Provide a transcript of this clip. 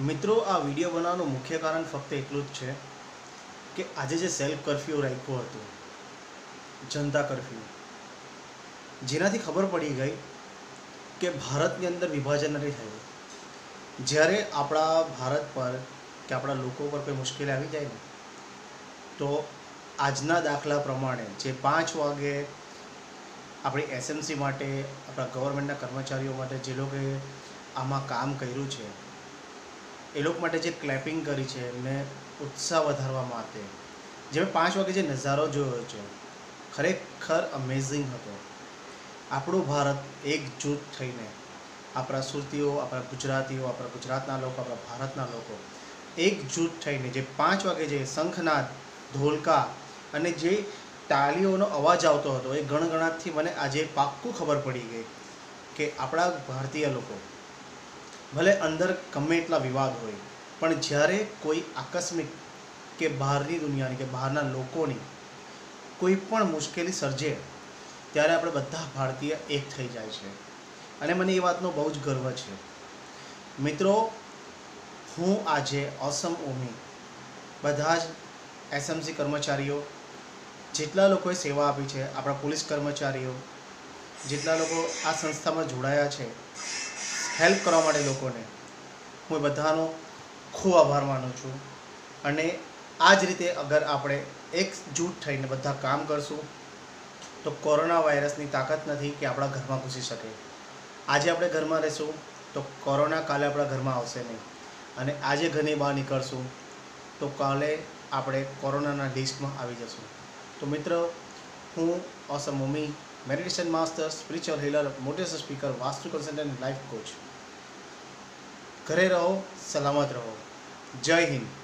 મિત્રો આ વિડીયો બનાવવાનું મુખ્ય કારણ ફક્ત એટલું જ છે કે આજે જે સેલ્ફ કર્ફ્યુ રાખ્યો હતો, જનતા કર્ફ્યુ, જેનાથી ખબર પડી ગઈ કે ભારતની અંદર વિભાજન નથી થયું. જ્યારે આપણા ભારત પર કે આપણા લોકો પર કોઈ મુશ્કેલી આવી જાય ને, તો આજના દાખલા પ્રમાણે જે 5 વાગે આપણી એસએમસી માટે, આપણા ગવર્મેન્ટના કર્મચારીઓ માટે જે લોકોએ આમાં કામ કર્યું છે, એ લોકો માટે જે ક્લેપિંગ કરી છે, એમને ઉત્સાહ વધારવા માટે જે 5 વાગે જે નજારો જોયો છે, ખરેખર અમેઝિંગ હતો. આપણું ભારત એકજૂટ થઈને, આપણા સુરતીઓ, આપણા ગુજરાતીઓ, આપણા ગુજરાતના લોકો, આપણા ભારતના લોકો એકજૂટ થઈને જે 5 વાગે જે શંખનાદ, ઢોલકા અને જે તાળીઓનો અવાજ આવતો હતો, એ ગણગણાટથી મને આજે પાક્કું ખબર પડી ગઈ કે આપણા ભારતીય લોકો, ભલે અંદર ગમે એટલા વિવાદ હોય, પણ જ્યારે કોઈ આકસ્મિક કે બહારની દુનિયાની કે બહારના લોકોની કોઈ પણ મુશ્કેલી સર્જે, ત્યારે આપણે બધા ભારતીય એક થઈ જાય છે. અને મને એ વાતનો બહુ જ ગર્વ છે. મિત્રો, હું આજે ઓસમ ઓમી બધા જ એસએમસી કર્મચારીઓ, જેટલા લોકોએ સેવા આપી છે, આપણા પોલીસ કર્મચારીઓ, જેટલા લોકો આ સંસ્થામાં જોડાયા છે હેલ્પ કરવા માટે લોકોને, હું એ બધાનો ખૂબ આભાર માનું છું. અને આ જ રીતે અગર આપણે એકજૂટ થઈને બધા કામ કરશું તો કોરોના વાયરસની તાકાત નથી કે આપણા ઘરમાં ઘૂસી શકે. આજે આપણે ઘરમાં રહીશું તો કોરોના કાલે આપણા ઘરમાં આવશે નહીં, અને આજે ઘરની બહાર નીકળશું તો કાલે આપણે કોરોનાના લિસ્ટમાં આવી જશું. તો મિત્રો, હું ઓસમ ઓમી, meditation master, spiritual healer, motivational speaker, vastu consultant, life coach. ઘરે રહો, સલામત રહો. જય હિન્દ.